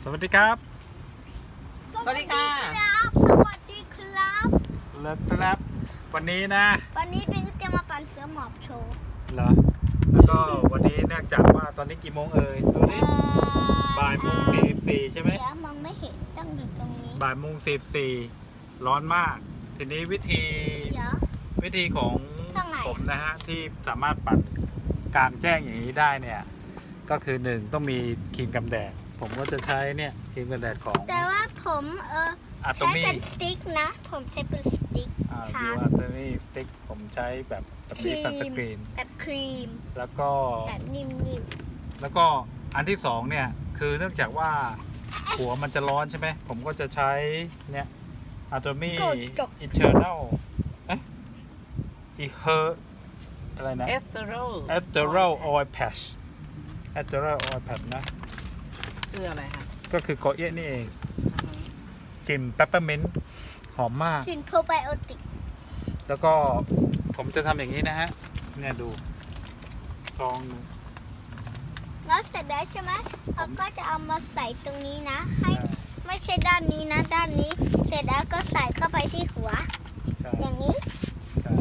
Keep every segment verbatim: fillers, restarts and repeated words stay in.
วัสดีครับสวัสดีค่ะสวัสดีครับแล้วครับวันนี้นะวันนี้เป็นจะมาปั่นเสือหมอบโชว์เหรอแล้วก็วันนี้เนื่องจากว่าตอนนี้กี่โมงเอ่ยดูดิบ่ายโมงสี่สิบสี่ใช่ไหมเดี๋ยวมองไม่เห็นต้องดูตรงนี้บ่ายโมงสี่สิบสี่ร้อนมากทีนี้วิธีเดี๋ยววิธีของผมนะฮะที่สามารถปั่นกลางแจ้งอย่างนี้ได้เนี่ยก็คือหนึ่งต้องมีครีมกันแดดผมก็จะใช้เนี่ยครีมกันแดดของแต่ว่าผมเอออะโตใช้มี่เป็นสติ๊กนะผมใช้เป็นสติ๊กอ่าทายูนอะโตมี่สติ๊กผมใช้แบบแบบนี้ซันสกรีนแบบครีมแล้วก็แบบนิ่มแล้วก็อันที่สองเนี่ยคือเนื่องจากว่าหัวมันจะร้อนใช่ไหมผมก็จะใช้เนี่ยอะโตมี่อิเทอร์เนลเอ๊ะอีเฮอร์อะไรนะเอสเตอรอลเอสเตอรอลออยล์แพชเอสเตอรอลออยล์แพชนะคืออะไรคะก็คือโกเอะนี่เองกลิ่นเปปเปอร์มินต์หอมมากๆกลิ่นโปรไบโอติกแล้วก็ผมจะทำอย่างนี้นะฮะเนี่ยดูซองแล้วเสร็จแล้วใช่ไหมเราก็จะเอามาใส่ตรงนี้นะ ให้ไม่ใช่ด้านนี้นะ ด้านนี้เสร็จแล้วก็ใส่เข้าไปที่หัวใช่อย่างนี้ใช่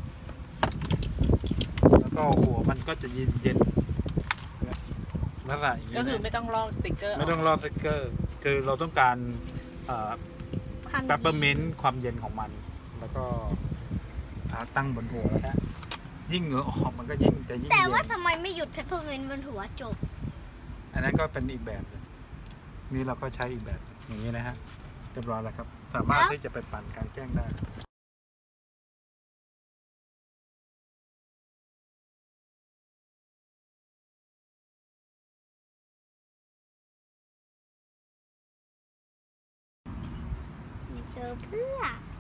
แล้วก็หัวมันก็จะเย็นเย็นลักษณะอย่างนี้ก็คือนะไม่ต้องลอกสติกเกอร์ไม่ต้องรอสติ๊กเกอร์ คือเราต้องการความเปปเปอร์มินต์ความเย็นของมัน แล้วก็ตั้งบนหัวนะฮะยิ่งเหงื่อออกมันก็ยิ่งจะยิ่งแต่เย็ว่าน ทำไมไม่หยุดเพปเปอร์มินต์บนหัวจบอันนั้นก็เป็นอีกแบบหนึ่งนี่เราก็ใช้อีกแบบอย่างนี้นะฮะเรียบร้อยแล้วครับ สามารถที่จะไปปั่นกลางแจ้งได้สีเจอเพื่อ